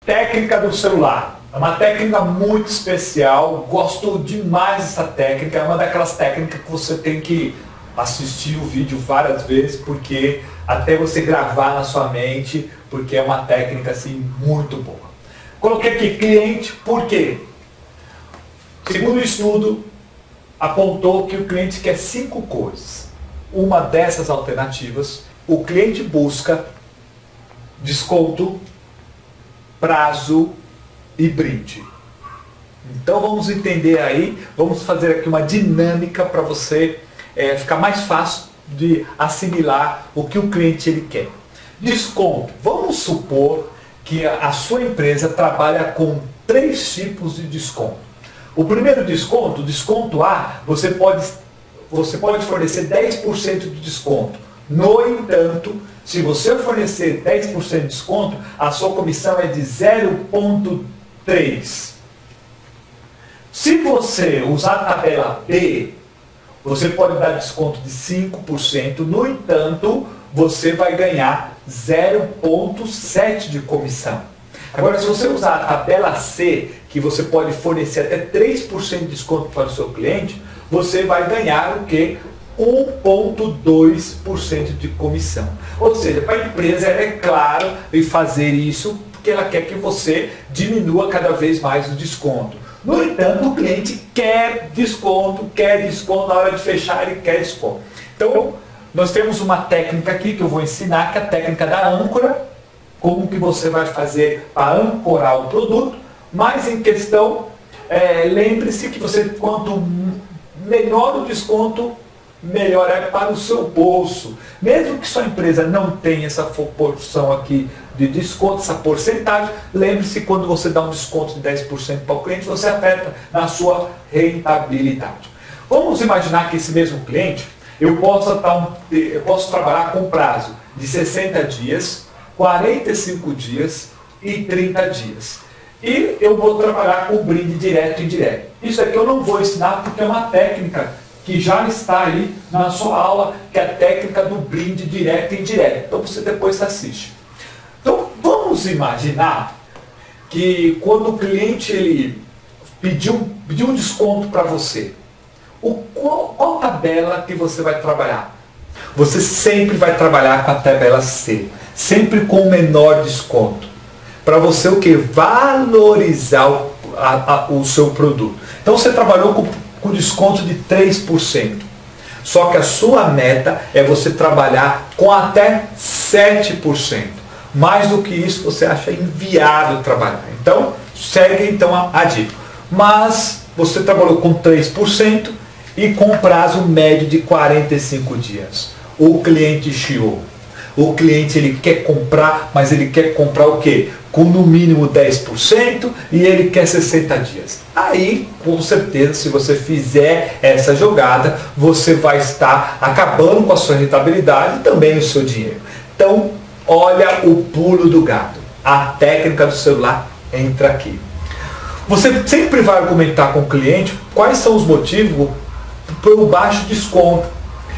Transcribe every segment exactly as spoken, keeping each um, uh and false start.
Técnica do celular. É uma técnica muito especial, gosto demais dessa técnica, é uma daquelas técnicas que você tem que assistir o vídeo várias vezes, porque até você gravar na sua mente, porque é uma técnica assim muito boa. Coloquei aqui cliente, por quê? Segundo o estudo, apontou que o cliente quer cinco coisas. Uma dessas alternativas, o cliente busca desconto, prazo e brinde. Então vamos entender aí, vamos fazer aqui uma dinâmica para você é, ficar mais fácil de assimilar o que o cliente ele quer. Desconto. Vamos supor que a sua empresa trabalha com três tipos de desconto. O primeiro desconto, desconto A, você pode, você pode fornecer dez por cento de desconto. No entanto, se você fornecer dez por cento de desconto, a sua comissão é de zero vírgula três. Se você usar a tabela B, você pode dar desconto de cinco por cento, no entanto, você vai ganhar zero vírgula sete de comissão. Agora, se você usar a tabela C, que você pode fornecer até três por cento de desconto para o seu cliente, você vai ganhar o quê? um vírgula dois por cento de comissão. Ou seja, para a empresa é claro em fazer isso, porque ela quer que você diminua cada vez mais o desconto. No entanto, o cliente quer desconto, quer desconto, na hora de fechar ele quer desconto. Então, nós temos uma técnica aqui que eu vou ensinar, que é a técnica da âncora, como que você vai fazer para ancorar o produto, mas em questão, é, lembre-se que você, quanto menor o desconto, melhor é para o seu bolso. Mesmo que sua empresa não tenha essa porção aqui de desconto, essa porcentagem, lembre-se, quando você dá um desconto de dez por cento para o cliente, você afeta na sua rentabilidade. Vamos imaginar que esse mesmo cliente, eu possa, tá um, eu posso trabalhar com prazo de sessenta dias, quarenta e cinco dias e trinta dias. E eu vou trabalhar com brinde direto e indireto. Isso aqui eu não vou ensinar porque é uma técnica que já está aí na sua aula, que é a técnica do brinde direto e indireto. Então você depois assiste. Então vamos imaginar que quando o cliente ele pediu, pediu um desconto para você, o, qual, qual tabela que você vai trabalhar? Você sempre vai trabalhar com a tabela C, sempre com o menor desconto. Para você o que? Valorizar o, a, a, o seu produto. Então você trabalhou com com desconto de três por cento. Só que a sua meta é você trabalhar com até sete por cento. Mais do que isso você acha inviável trabalhar. Então, segue então a, a dica. Mas você trabalhou com três por cento e com prazo médio de quarenta e cinco dias. O cliente chiou. O cliente ele quer comprar, mas ele quer comprar o quê? Com no mínimo dez por cento e ele quer sessenta dias. Aí, com certeza, se você fizer essa jogada, você vai estar acabando com a sua rentabilidade e também o seu dinheiro. Então, olha o pulo do gato. A técnica do celular entra aqui. Você sempre vai argumentar com o cliente quais são os motivos pelo baixo desconto.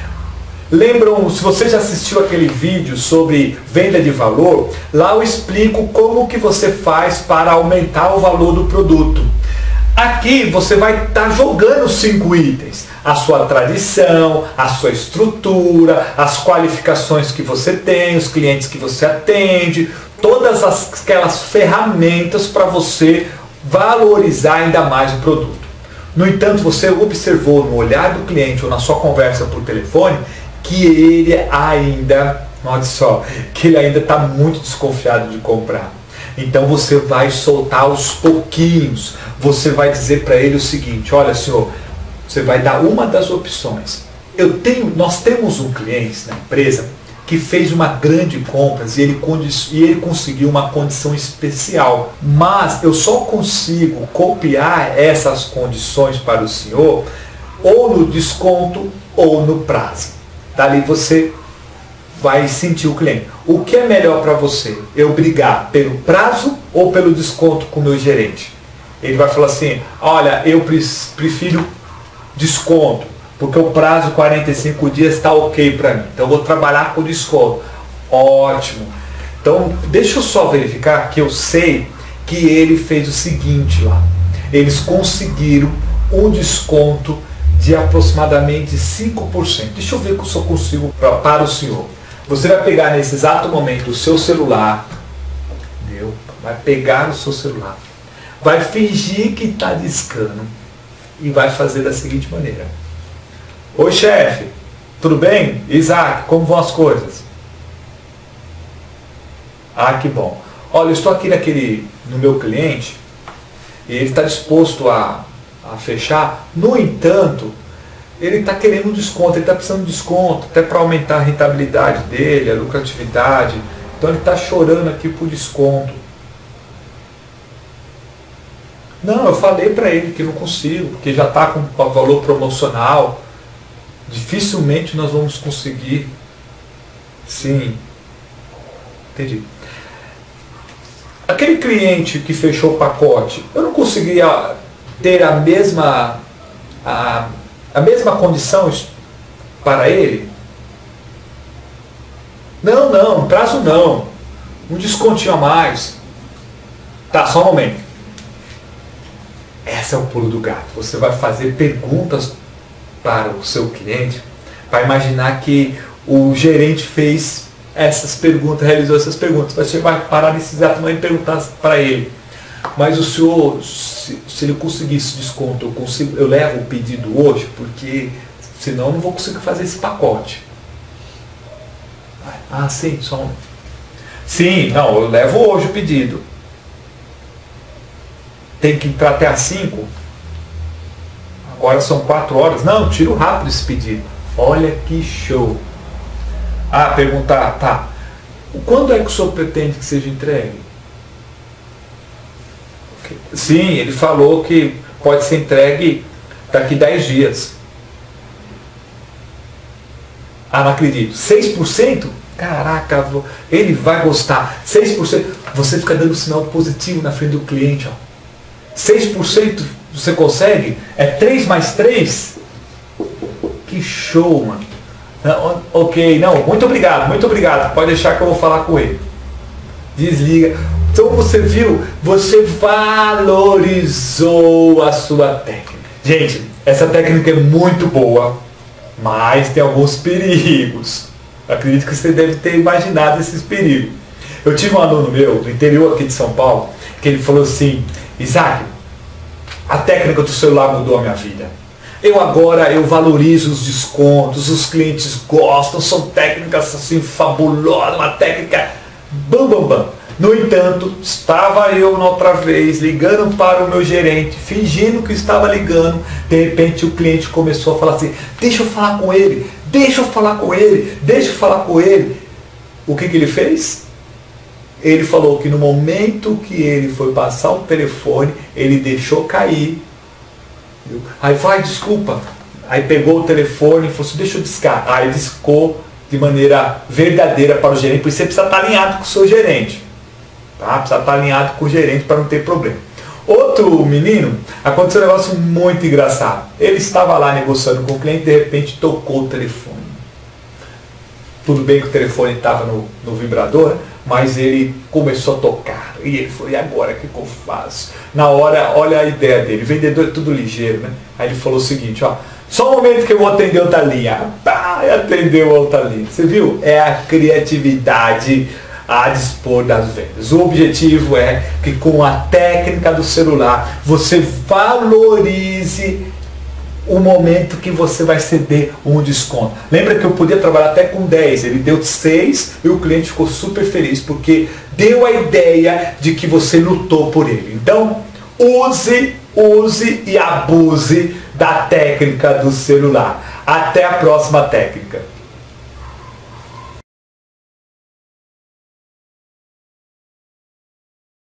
Lembram, se você já assistiu aquele vídeo sobre venda de valor, lá eu explico como que você faz para aumentar o valor do produto. Aqui você vai estar jogando cinco itens: a sua tradição, a sua estrutura, as qualificações que você tem, os clientes que você atende, todas as, aquelas ferramentas para você valorizar ainda mais o produto. No entanto, você observou no olhar do cliente ou na sua conversa por telefone que ele ainda, olha só, que ele ainda está muito desconfiado de comprar. Então você vai soltar aos pouquinhos, você vai dizer para ele o seguinte: olha senhor, você vai dar uma das opções. Eu tenho, nós temos um cliente na empresa que fez uma grande compra e ele, e ele conseguiu uma condição especial, mas eu só consigo copiar essas condições para o senhor ou no desconto ou no prazo. Dali você vai sentir o cliente. O que é melhor para você? Eu brigar pelo prazo ou pelo desconto com o meu gerente? Ele vai falar assim: olha, eu prefiro desconto, porque o prazo quarenta e cinco dias está ok para mim. Então eu vou trabalhar com desconto. Ótimo. Então deixa eu só verificar que eu sei que ele fez o seguinte lá. Eles conseguiram um desconto de aproximadamente cinco por cento. Deixa eu ver se eu consigo pra, para o senhor. Você vai pegar nesse exato momento o seu celular, entendeu? Vai pegar o seu celular, vai fingir que está discando e vai fazer da seguinte maneira. Oi, chefe, tudo bem? Isaac, como vão as coisas? Ah, que bom. Olha, eu estou aqui naquele, no meu cliente e ele está disposto a, a fechar. No entanto, ele está querendo um desconto, ele está precisando de desconto, até para aumentar a rentabilidade dele, a lucratividade. Então ele está chorando aqui por desconto. Não, eu falei para ele que não consigo, porque já está com valor promocional. Dificilmente nós vamos conseguir. Sim. Entendi. Aquele cliente que fechou o pacote, eu não conseguia ter a mesma, a, a mesma condição para ele? Não, não, prazo não. Um descontinho a mais. Tá, só um momento. Esse é o pulo do gato. Você vai fazer perguntas para o seu cliente, para imaginar que o gerente fez essas perguntas, realizou essas perguntas. Você vai parar nesse exato momento e perguntar para ele. Mas o senhor, se, se ele conseguir esse desconto, eu, consigo, eu levo o pedido hoje, porque senão eu não vou conseguir fazer esse pacote. Ah, sim, só um. Sim, não, eu levo hoje o pedido. Tem que entrar até às cinco. Agora são quatro horas. Não, tiro rápido esse pedido. Olha que show. Ah, perguntar, tá. Quando é que o senhor pretende que seja entregue? Sim, ele falou que pode ser entregue daqui dez dias. Ah, não acredito. seis por cento? Caraca, ele vai gostar. seis por cento. Você fica dando sinal positivo na frente do cliente, ó. seis por cento você consegue? É três mais três? Que show, mano. Não, ok, não, muito obrigado, muito obrigado. Pode deixar que eu vou falar com ele. Desliga. Então você viu? Você valorizou a sua técnica. Gente, essa técnica é muito boa, mas tem alguns perigos. Acredito que você deve ter imaginado esses perigos. Eu tive um aluno meu, do interior aqui de São Paulo, que ele falou assim: Isaac, a técnica do celular mudou a minha vida. Eu agora eu valorizo os descontos, os clientes gostam, são técnicas assim fabulosas, uma técnica bam bam bam. No entanto, estava eu na outra vez ligando para o meu gerente, fingindo que estava ligando, de repente o cliente começou a falar assim: deixa eu falar com ele, deixa eu falar com ele, deixa eu falar com ele. O que que ele fez? Ele falou que no momento que ele foi passar o telefone, ele deixou cair. Aí vai, desculpa. Aí pegou o telefone e falou assim: deixa eu discar. Aí discou de maneira verdadeira para o gerente, porque você precisa estar alinhado com o seu gerente. Tá? Precisa estar alinhado com o gerente para não ter problema. Outro menino, aconteceu um negócio muito engraçado. Ele estava lá negociando com o cliente, de repente tocou o telefone. Tudo bem que o telefone estava no, no vibrador, mas ele começou a tocar. E ele falou: e agora, o que, que eu faço? Na hora, olha a ideia dele. O vendedor é tudo ligeiro, né? Aí ele falou o seguinte: ó, só um momento que eu vou atender outra linha. Pá, e atendeu a outra linha. Você viu? É a criatividade a dispor das vendas. O objetivo é que com a técnica do celular você valorize o momento que você vai ceder um desconto. Lembra que eu podia trabalhar até com dez, ele deu seis e o cliente ficou super feliz porque deu a ideia de que você lutou por ele. Então, use, use e abuse da técnica do celular. Até a próxima técnica.